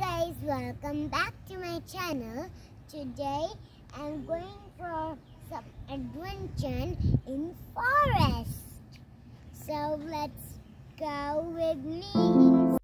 guys, welcome back to my channel. Today I'm going for some adventure in forest. So let's go with me.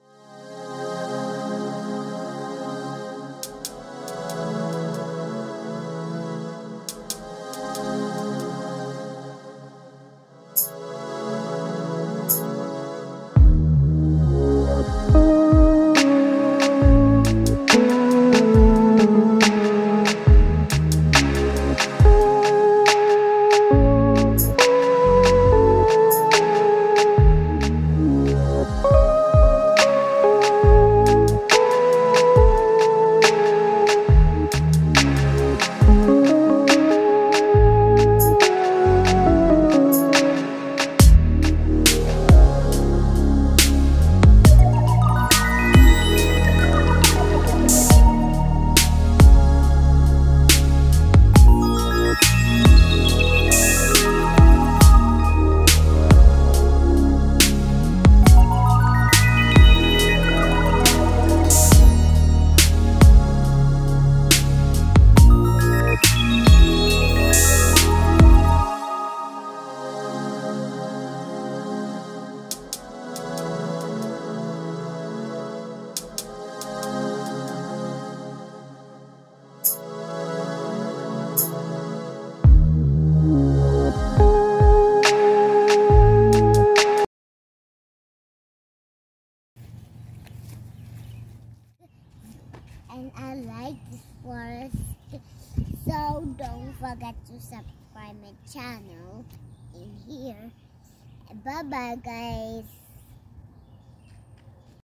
And I like this forest, so don't forget to subscribe my channel in here. Bye bye guys.